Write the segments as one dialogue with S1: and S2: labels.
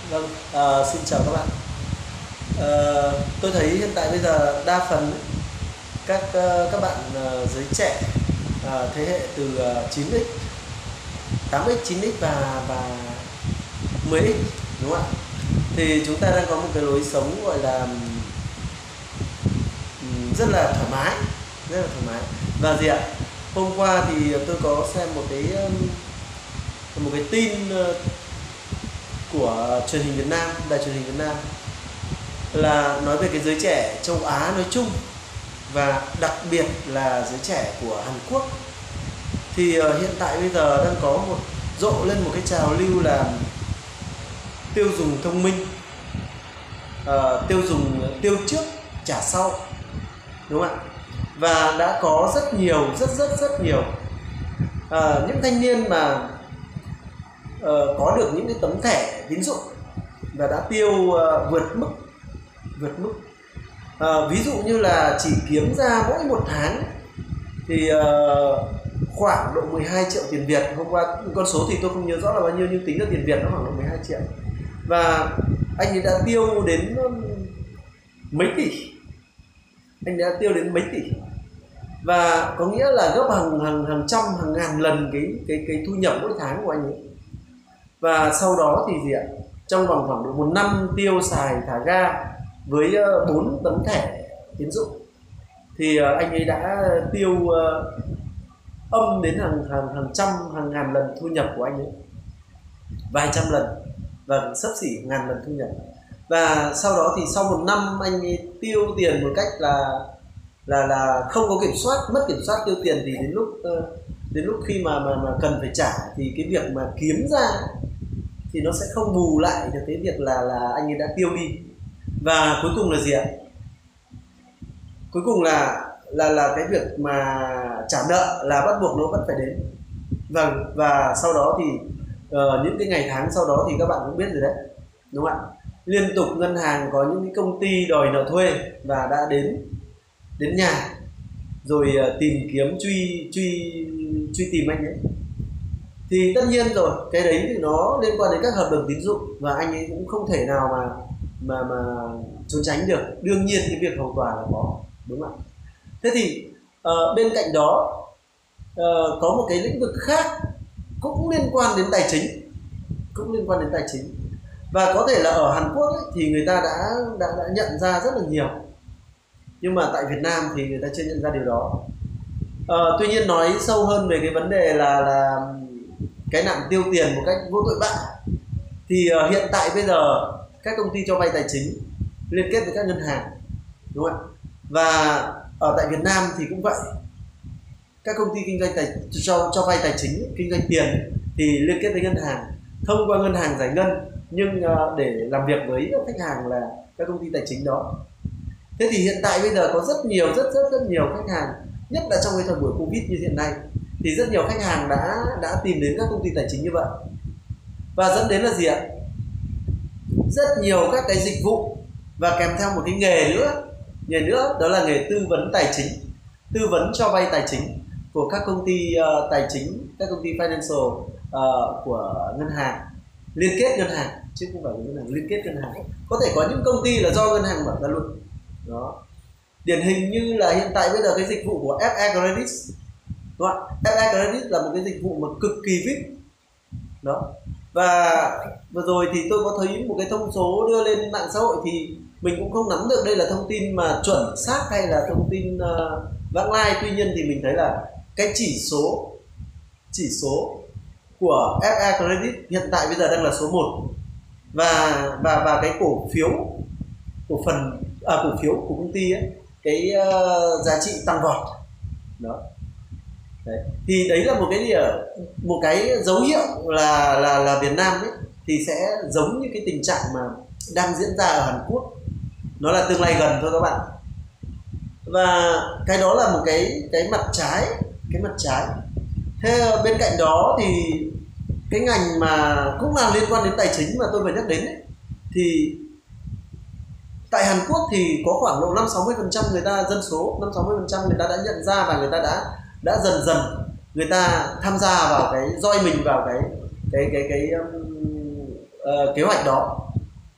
S1: Vâng, xin chào các bạn. Tôi thấy hiện tại bây giờ đa phần ấy, các bạn giới trẻ thế hệ từ 9x, 8x, 9x và 10x, đúng không ạ? Thì chúng ta đang có một cái lối sống gọi là rất là thoải mái, rất là thoải mái. Và gì ạ? Hôm qua thì tôi có xem một cái tin của truyền hình Việt Nam, đài truyền hình Việt Nam, là nói về cái giới trẻ châu Á nói chung và đặc biệt là giới trẻ của Hàn Quốc. Thì hiện tại bây giờ đang có rộ lên một cái trào lưu là tiêu dùng thông minh, tiêu dùng tiêu trước trả sau, đúng không ạ? Và đã có rất nhiều, rất nhiều những thanh niên mà có được những cái tấm thẻ tín dụng và đã tiêu vượt mức. Ví dụ như là chỉ kiếm ra mỗi một tháng thì khoảng độ 12 triệu tiền Việt. Hôm qua con số thì tôi không nhớ rõ là bao nhiêu, nhưng tính ra tiền Việt nó khoảng độ 12 triệu. Và anh ấy đã tiêu đến mấy tỷ. Anh đã tiêu đến mấy tỷ. Và có nghĩa là gấp hàng trăm, hàng ngàn lần cái thu nhập mỗi tháng của anh ấy. Và sau đó thì gì ạ? Trong vòng khoảng độ 1 năm tiêu xài thả ga với 4 tấm thẻ tín dụng thì anh ấy đã tiêu âm đến hàng trăm, hàng ngàn lần thu nhập của anh ấy, vài trăm lần và xấp xỉ ngàn lần thu nhập. Và sau đó thì sau 1 năm anh ấy tiêu tiền một cách là không có kiểm soát, mất kiểm soát tiêu tiền, thì đến lúc khi mà cần phải trả thì cái việc mà kiếm ra thì nó sẽ không bù lại được cái việc là anh ấy đã tiêu đi. Và cuối cùng là gì ạ? Cuối cùng là cái việc mà trả nợ là bắt buộc nó vẫn phải đến. Và sau đó thì những cái ngày tháng sau đó thì các bạn cũng biết rồi đấy, đúng không ạ? Liên tục ngân hàng có những cái công ty đòi nợ thuê và đã đến nhà rồi tìm kiếm truy tìm anh ấy. Thì tất nhiên rồi, cái đấy thì nó liên quan đến các hợp đồng tín dụng và anh ấy cũng không thể nào mà trốn tránh được. Đương nhiên cái việc hậu tòa là có, đúng không ạ? Thế thì bên cạnh đó có một cái lĩnh vực khác cũng liên quan đến tài chính, và có thể là ở Hàn Quốc ấy, thì người ta đã nhận ra rất là nhiều, nhưng mà tại Việt Nam thì người ta chưa nhận ra điều đó. Tuy nhiên nói sâu hơn về cái vấn đề là cái nạn tiêu tiền một cách vô tội vạ, thì hiện tại bây giờ các công ty cho vay tài chính liên kết với các ngân hàng, đúng không ạ? Và ở tại Việt Nam thì cũng vậy, các công ty kinh doanh cho vay tài chính, kinh doanh tiền thì liên kết với ngân hàng, thông qua ngân hàng giải ngân, nhưng để làm việc với khách hàng là các công ty tài chính đó. Thế thì hiện tại bây giờ có rất nhiều khách hàng, nhất là trong cái thời buổi Covid như hiện nay, thì rất nhiều khách hàng đã tìm đến các công ty tài chính như vậy. Và dẫn đến là gì ạ? Rất nhiều các cái dịch vụ, và kèm theo một cái nghề nữa, đó là nghề tư vấn tài chính, tư vấn cho vay tài chính của các công ty tài chính, các công ty financial của ngân hàng, liên kết ngân hàng, chứ không phải là ngân hàng, liên kết ngân hàng. Có thể có những công ty là do ngân hàng mở ra luôn đó. Điển hình như là hiện tại bây giờ cái dịch vụ của FE Credit, đúng không? FE Credit là một cái dịch vụ mà cực kỳ VIP đó. Và vừa rồi thì tôi có thấy một cái thông số đưa lên mạng xã hội, thì mình cũng không nắm được đây là thông tin mà chuẩn xác hay là thông tin vãng lai. Tuy nhiên thì mình thấy là cái chỉ số của FE Credit hiện tại bây giờ đang là số 1, và cái cổ phiếu của công ty ấy, cái giá trị tăng vọt đó. Đấy. Thì đấy là một cái dấu hiệu là Việt Nam ấy thì sẽ giống như cái tình trạng mà đang diễn ra ở Hàn Quốc, nó là tương lai gần thôi các bạn. Và cái đó là một cái mặt trái. Thế bên cạnh đó thì cái ngành mà cũng là liên quan đến tài chính mà tôi vừa nhắc đến ấy, thì tại Hàn Quốc thì có khoảng độ 5-60% người ta, dân số 5-60% người ta đã nhận ra, và người ta đã dần người ta tham gia vào cái join mình vào cái kế hoạch đó.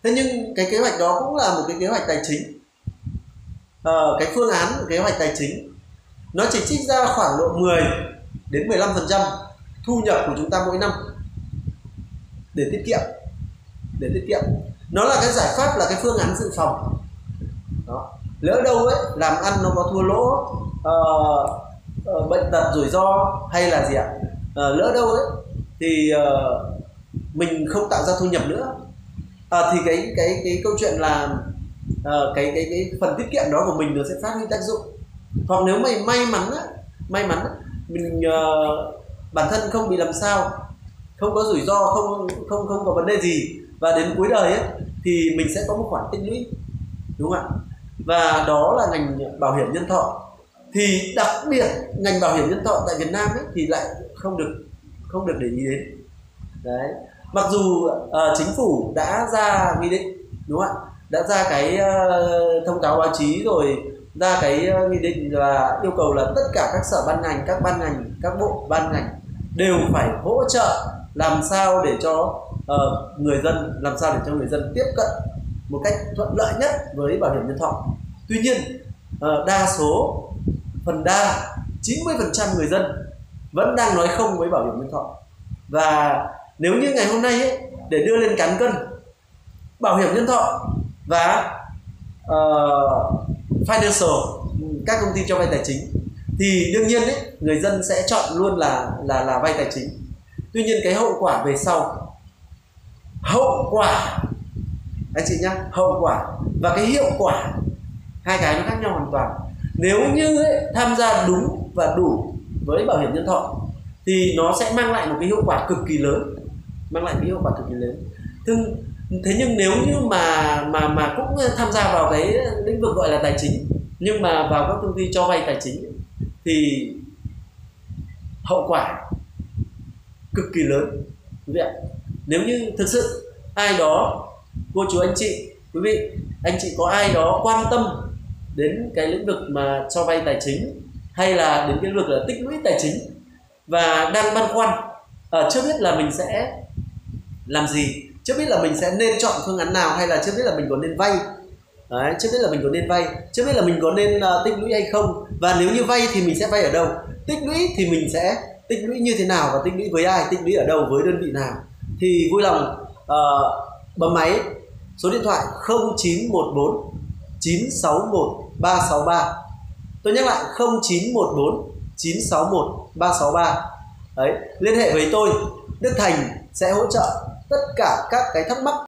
S1: Thế nhưng cái kế hoạch đó cũng là một cái kế hoạch tài chính. Cái phương án của kế hoạch tài chính nó chỉ trích ra khoảng độ 10 đến 15% thu nhập của chúng ta mỗi năm để tiết kiệm. Nó là cái giải pháp, là cái phương án dự phòng đó. Lỡ đâu ấy làm ăn nó có thua lỗ, bệnh tật rủi ro hay là gì ạ, lỡ đâu ấy thì mình không tạo ra thu nhập nữa, thì cái câu chuyện là cái phần tiết kiệm đó của mình nó sẽ phát huy tác dụng. Hoặc nếu mày may mắn mình bản thân không bị làm sao, không có rủi ro, không có vấn đề gì, và đến cuối đời ấy thì mình sẽ có một khoản tích lũy, đúng không ạ? Và đó là ngành bảo hiểm nhân thọ. Thì đặc biệt ngành bảo hiểm nhân thọ tại Việt Nam ấy thì lại không được để ý đến. Đấy. Mặc dù chính phủ đã ra nghị định, đúng không ạ? Đã ra cái thông cáo báo chí, rồi ra cái nghị định là yêu cầu là tất cả các sở ban ngành, các bộ ban ngành đều phải hỗ trợ làm sao để cho người dân tiếp cận một cách thuận lợi nhất với bảo hiểm nhân thọ. Tuy nhiên phần đa 90% người dân vẫn đang nói không với bảo hiểm nhân thọ. Và nếu như ngày hôm nay ấy, để đưa lên cán cân bảo hiểm nhân thọ và financial, các công ty cho vay tài chính, thì đương nhiên ấy, người dân sẽ chọn luôn là vay tài chính. Tuy nhiên cái hậu quả về sau, anh chị nhá, hậu quả và cái hiệu quả, hai cái nó khác nhau hoàn toàn. Nếu như ấy, tham gia đúng và đủ với bảo hiểm nhân thọ thì nó sẽ mang lại một cái hiệu quả cực kỳ lớn, Thế nhưng nếu như mà cũng tham gia vào cái lĩnh vực gọi là tài chính, nhưng mà vào các công ty cho vay tài chính thì hậu quả cực kỳ lớn. Nếu như thực sự ai đó, cô chú anh chị, quý vị, anh chị có ai đó quan tâm đến cái lĩnh vực mà cho vay tài chính, hay là đến cái lĩnh vực là tích lũy tài chính, và đang băn khoăn chưa biết là mình sẽ làm gì, chưa biết là mình sẽ nên chọn phương án nào, hay là chưa biết là mình có nên vay. Đấy, chưa biết là mình có nên tích lũy hay không, và nếu như vay thì mình sẽ vay ở đâu, tích lũy thì mình sẽ tích lũy như thế nào, và tích lũy với ai, tích lũy ở đâu, với đơn vị nào, thì vui lòng bấm máy số điện thoại 0914 961 363. Tôi nhắc lại 0914 961 363. Đấy, liên hệ với tôi, Đức Thành sẽ hỗ trợ tất cả các cái thắc mắc